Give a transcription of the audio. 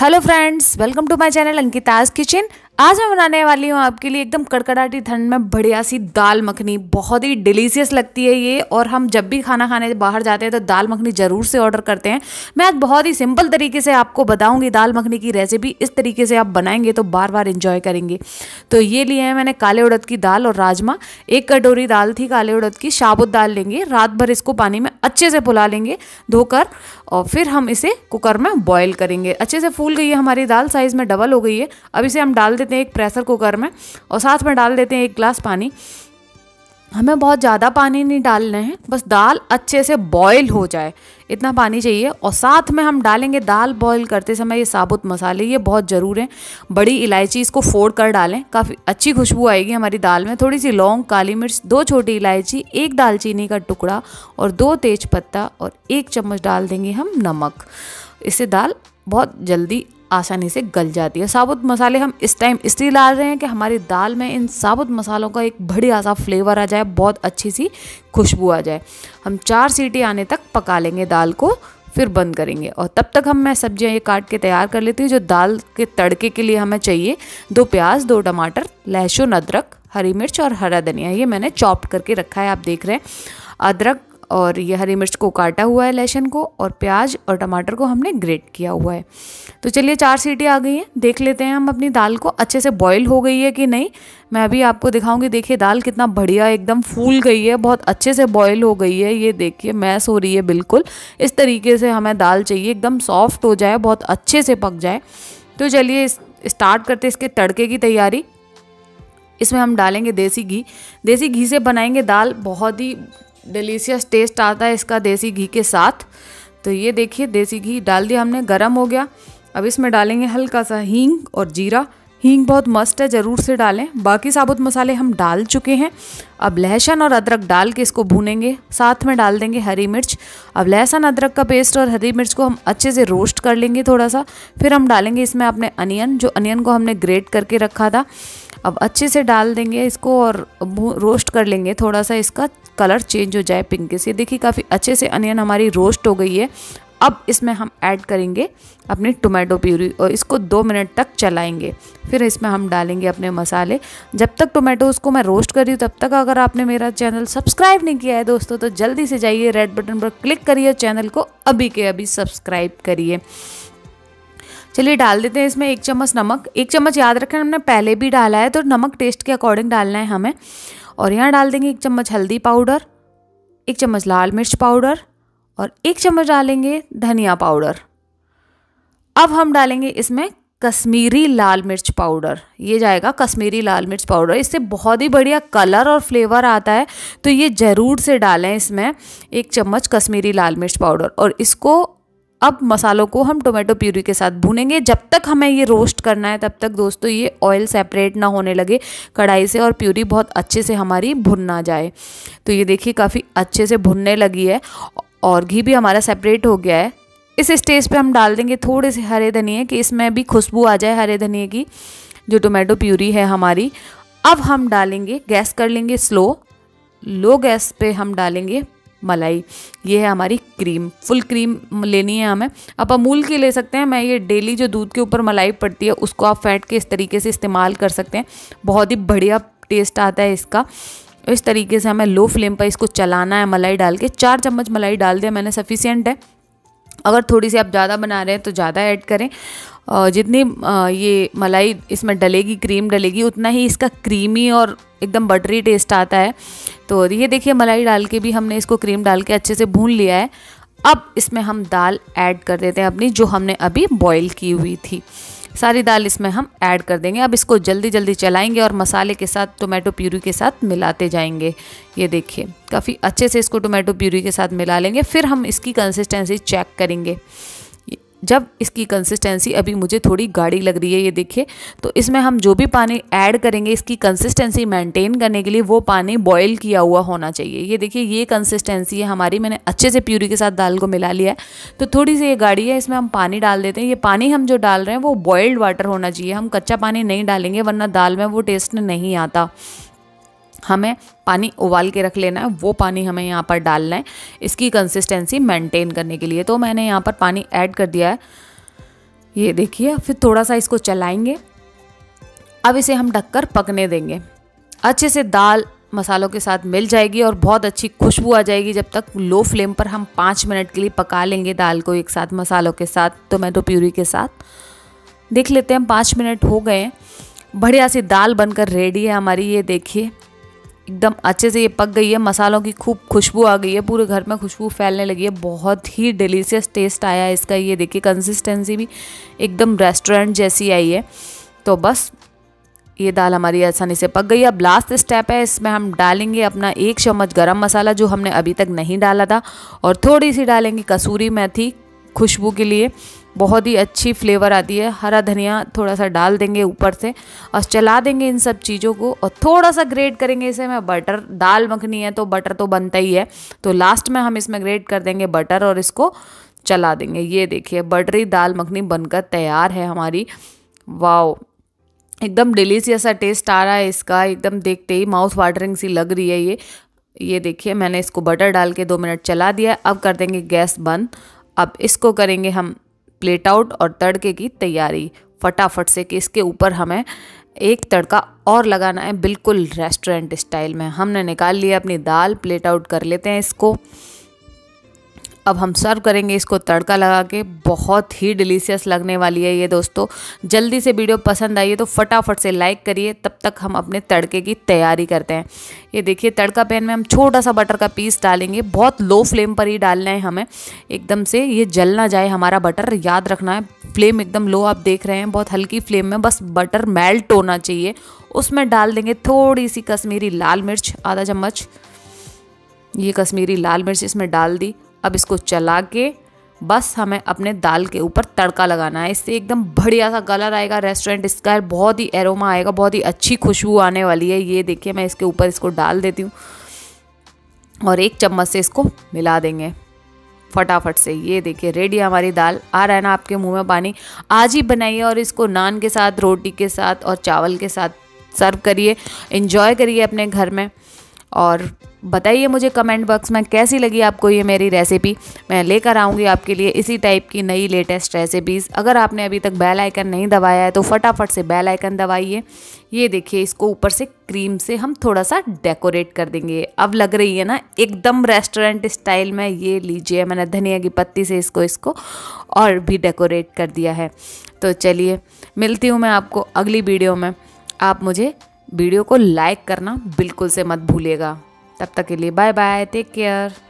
Hello friends, welcome to my channel Ankita's kitchen. आज मैं बनाने वाली हूँ आपके लिए एकदम कड़कड़ाटी ठंड में बढ़िया सी दाल मखनी। बहुत ही डिलीशियस लगती है ये, और हम जब भी खाना खाने बाहर जाते हैं तो दाल मखनी ज़रूर से ऑर्डर करते हैं। मैं आज बहुत ही सिंपल तरीके से आपको बताऊंगी दाल मखनी की रेसिपी। इस तरीके से आप बनाएंगे तो बार बार इंजॉय करेंगे। तो ये लिए हैं मैंने काले उड़द की दाल और राजमा। 1 कटोरी दाल थी काले उड़द की। साबुत दाल लेंगे, रात भर इसको पानी में अच्छे से फुला लेंगे धोकर, और फिर हम इसे कुकर में बॉईल करेंगे। अच्छे से फूल गई है हमारी दाल, साइज़ में डबल हो गई है। अब इसे हम डाल देते हैं एक प्रेशर कुकर में, और साथ में डाल देते हैं 1 गिलास पानी। हमें बहुत ज़्यादा पानी नहीं डालना है, बस दाल अच्छे से बॉईल हो जाए इतना पानी चाहिए। और साथ में हम डालेंगे दाल बॉईल करते समय ये साबुत मसाले, ये बहुत ज़रूर हैं। बड़ी इलायची इसको फोड़ कर डालें, काफ़ी अच्छी खुशबू आएगी हमारी दाल में। थोड़ी सी लौंग, काली मिर्च, 2 छोटी इलायची, 1 दालचीनी का टुकड़ा और 2 तेज पत्ता, और 1 चम्मच डाल देंगे हम नमक। इससे दाल बहुत जल्दी आसानी से गल जाती है। साबुत मसाले हम इस टाइम इसलिए डाल रहे हैं कि हमारी दाल में इन साबुत मसालों का एक बढ़िया सा फ्लेवर आ जाए, बहुत अच्छी सी खुशबू आ जाए। हम 4 सीटी आने तक पका लेंगे दाल को, फिर बंद करेंगे। और तब तक मैं सब्जियां ये काट के तैयार कर लेती हूँ। जो दाल के तड़के के लिए हमें चाहिए 2 प्याज, 2 टमाटर, लहसुन, अदरक, हरी मिर्च और हरा धनिया। ये मैंने चॉप्ड करके रखा है, आप देख रहे हैं। अदरक और ये हरी मिर्च को काटा हुआ है, लहसुन को, और प्याज और टमाटर को हमने ग्रेट किया हुआ है। तो चलिए 4 सीटी आ गई हैं, देख लेते हैं हम अपनी दाल को अच्छे से बॉईल हो गई है कि नहीं। मैं अभी आपको दिखाऊंगी। देखिए दाल कितना बढ़िया एकदम फूल गई है, बहुत अच्छे से बॉईल हो गई है। ये देखिए मैश हो रही है बिल्कुल। इस तरीके से हमें दाल चाहिए, एकदम सॉफ्ट हो जाए, बहुत अच्छे से पक जाए। तो चलिए स्टार्ट करते इसके तड़के की तैयारी। इसमें हम डालेंगे देसी घी। देसी घी से बनाएंगे दाल, बहुत ही डिलीशियस टेस्ट आता है इसका देसी घी के साथ। तो ये देखिए देसी घी डाल दिया हमने, गरम हो गया। अब इसमें डालेंगे हल्का सा हींग और जीरा। हींग बहुत मस्त है, ज़रूर से डालें। बाकी साबुत मसाले हम डाल चुके हैं। अब लहसुन और अदरक डाल के इसको भूनेंगे। साथ में डाल देंगे हरी मिर्च। अब लहसुन अदरक का पेस्ट और हरी मिर्च को हम अच्छे से रोस्ट कर लेंगे थोड़ा सा। फिर हम डालेंगे इसमें अपने अनियन, जो अनियन को हमने ग्रेट करके रखा था। अब अच्छे से डाल देंगे इसको और रोस्ट कर लेंगे, थोड़ा सा इसका कलर चेंज हो जाए पिंकिश। ये देखिए काफ़ी अच्छे से अनियन हमारी रोस्ट हो गई है। अब इसमें हम ऐड करेंगे अपनी टोमेटो प्यूरी और इसको 2 मिनट तक चलाएंगे। फिर इसमें हम डालेंगे अपने मसाले। जब तक टोमेटो उसको मैं रोस्ट कर रही हूँ तब तक अगर आपने मेरा चैनल सब्सक्राइब नहीं किया है दोस्तों, तो जल्दी से जाइए, रेड बटन पर क्लिक करिए, चैनल को अभी के अभी सब्सक्राइब करिए। चलिए डाल देते हैं इसमें 1 चम्मच नमक। 1 चम्मच याद रखें हमने पहले भी डाला है, तो नमक टेस्ट के अकॉर्डिंग डालना है हमें। और यहाँ डाल देंगे 1 चम्मच हल्दी पाउडर, 1 चम्मच लाल मिर्च पाउडर, और 1 चम्मच डालेंगे धनिया पाउडर। अब हम डालेंगे इसमें कश्मीरी लाल मिर्च पाउडर। ये जाएगा कश्मीरी लाल मिर्च पाउडर, इससे बहुत ही बढ़िया कलर और फ्लेवर आता है। तो ये ज़रूर से डालें इसमें 1 चम्मच कश्मीरी लाल मिर्च पाउडर। और इसको अब मसालों को हम टोमेटो प्यूरी के साथ भूनेंगे। जब तक हमें ये रोस्ट करना है तब तक दोस्तों ये ऑयल सेपरेट ना होने लगे कढ़ाई से, और प्यूरी बहुत अच्छे से हमारी भुन ना जाए। तो ये देखिए काफ़ी अच्छे से भुनने लगी है और घी भी हमारा सेपरेट हो गया है। इस स्टेज पे हम डाल देंगे थोड़े से हरे धनिए कि इसमें भी खुशबू आ जाए हरे धनिए की, जो टोमेटो प्यूरी है हमारी। अब हम डालेंगे, गैस कर लेंगे लो गैस पे हम डालेंगे मलाई। ये है हमारी क्रीम, फुल क्रीम लेनी है हमें। आप अमूल की ले सकते हैं, मैं ये डेली जो दूध के ऊपर मलाई पड़ती है उसको आप फेंट के इस तरीके से इस्तेमाल कर सकते हैं। बहुत ही बढ़िया टेस्ट आता है इसका। इस तरीके से हमें लो फ्लेम पर इसको चलाना है मलाई डाल के। 4 चम्मच मलाई डाल दिया मैंने, सफिशिएंट है। अगर थोड़ी सी आप ज़्यादा बना रहे हैं तो ज़्यादा ऐड करें। जितनी ये मलाई इसमें डलेगी, क्रीम डलेगी, उतना ही इसका क्रीमी और एकदम बटरी टेस्ट आता है। तो ये देखिए मलाई डाल के भी हमने इसको क्रीम डाल के अच्छे से भून लिया है। अब इसमें हम दाल ऐड कर देते हैं अपनी, जो हमने अभी बॉईल की हुई थी। सारी दाल इसमें हम ऐड कर देंगे। अब इसको जल्दी जल्दी चलाएंगे और मसाले के साथ टोमेटो प्यूरी के साथ मिलाते जाएंगे। ये देखिए काफ़ी अच्छे से इसको टोमेटो प्यूरी के साथ मिला लेंगे। फिर हम इसकी कंसिस्टेंसी चेक करेंगे। जब इसकी कंसिस्टेंसी अभी मुझे थोड़ी गाढ़ी लग रही है, ये देखिए, तो इसमें हम जो भी पानी ऐड करेंगे इसकी कंसिस्टेंसी मेंटेन करने के लिए, वो पानी बॉईल किया हुआ होना चाहिए। ये देखिए ये कंसिस्टेंसी है हमारी। मैंने अच्छे से प्यूरी के साथ दाल को मिला लिया है। तो थोड़ी सी ये गाढ़ी है, इसमें हम पानी डाल देते हैं। ये पानी हम जो डाल रहे हैं वो बॉइल्ड वाटर होना चाहिए। हम कच्चा पानी नहीं डालेंगे, वरना दाल में वो टेस्ट नहीं आता। हमें पानी उबाल के रख लेना है, वो पानी हमें यहाँ पर डालना है इसकी कंसिस्टेंसी मेंटेन करने के लिए। तो मैंने यहाँ पर पानी ऐड कर दिया है। ये देखिए, फिर थोड़ा सा इसको चलाएंगे। अब इसे हम ढककर पकने देंगे। अच्छे से दाल मसालों के साथ मिल जाएगी और बहुत अच्छी खुशबू आ जाएगी। जब तक लो फ्लेम पर हम 5 मिनट के लिए पका लेंगे दाल को एक साथ मसालों के साथ, टोमेटो प्यूरी के साथ। देख लेते हैं 5 मिनट हो गए हैं। बढ़िया सी दाल बनकर रेडी है हमारी। ये देखिए एकदम अच्छे से ये पक गई है, मसालों की खूब खुशबू आ गई है, पूरे घर में खुशबू फैलने लगी है। बहुत ही डिलीशियस टेस्ट आया है इसका। ये देखिए कंसिस्टेंसी भी एकदम रेस्टोरेंट जैसी आई है। तो बस ये दाल हमारी आसानी से पक गई है। अब लास्ट स्टेप है, इसमें हम डालेंगे अपना 1 चम्मच गरम मसाला जो हमने अभी तक नहीं डाला था, और थोड़ी सी डालेंगे कसूरी मेथी खुशबू के लिए, बहुत ही अच्छी फ्लेवर आती है। हरा धनिया थोड़ा सा डाल देंगे ऊपर से और चला देंगे इन सब चीज़ों को, और थोड़ा सा ग्रेट करेंगे इसे में बटर। दाल मखनी है तो बटर तो बनता ही है, तो लास्ट में हम इसमें ग्रेट कर देंगे बटर और इसको चला देंगे। ये देखिए बटरी दाल मखनी बनकर तैयार है हमारी। वाओ, एकदम डिलीशियस सा टेस्ट आ रहा है इसका, एकदम देखते ही माउथ वाटरिंग सी लग रही है ये देखिए मैंने इसको बटर डाल के 2 मिनट चला दिया। अब कर देंगे गैस बंद। अब इसको करेंगे हम प्लेट आउट और तड़के की तैयारी फटाफट से, कि इसके ऊपर हमें एक तड़का और लगाना है बिल्कुल रेस्टोरेंट स्टाइल में। हमने निकाल लिया अपनी दाल, प्लेट आउट कर लेते हैं इसको। अब हम सर्व करेंगे इसको तड़का लगा के। बहुत ही डिलीशियस लगने वाली है ये दोस्तों। जल्दी से वीडियो पसंद आई है तो फटाफट से लाइक करिए। तब तक हम अपने तड़के की तैयारी करते हैं। ये देखिए तड़का पैन में हम छोटा सा बटर का पीस डालेंगे। बहुत लो फ्लेम पर ही डालना है हमें, एकदम से ये जल ना जाए हमारा बटर। याद रखना है फ्लेम एकदम लो, आप देख रहे हैं बहुत हल्की फ्लेम में बस बटर मेल्ट होना चाहिए। उसमें डाल देंगे थोड़ी सी कश्मीरी लाल मिर्च, आधा चम्मच। ये कश्मीरी लाल मिर्च इसमें डाल दी। अब इसको चला के बस हमें अपने दाल के ऊपर तड़का लगाना है। इससे एकदम बढ़िया सा कलर आएगा रेस्टोरेंट स्टाइल, बहुत ही एरोमा आएगा, बहुत ही अच्छी खुशबू आने वाली है। ये देखिए मैं इसके ऊपर इसको डाल देती हूँ और 1 चम्मच से इसको मिला देंगे फटाफट से। ये देखिए रेडी हमारी दाल। आ रहा है ना आपके मुंह में पानी? आज ही बनाइए और इसको नान के साथ, रोटी के साथ और चावल के साथ सर्व करिए, एंजॉय करिए अपने घर में। और बताइए मुझे कमेंट बॉक्स में कैसी लगी आपको ये मेरी रेसिपी। मैं लेकर आऊँगी आपके लिए इसी टाइप की नई लेटेस्ट रेसिपीज़। अगर आपने अभी तक बेल आइकन नहीं दबाया है तो फटाफट से बेल आइकन दबाइए। ये देखिए इसको ऊपर से क्रीम से हम थोड़ा सा डेकोरेट कर देंगे। अब लग रही है ना एकदम रेस्टोरेंट स्टाइल में। ये लीजिए मैंने धनिया की पत्ती से इसको और भी डेकोरेट कर दिया है। तो चलिए मिलती हूँ मैं आपको अगली वीडियो में। आप मुझे वीडियो को लाइक करना बिल्कुल से मत भूलिएगा। तब तक के लिए बाय बाय, टेक केयर।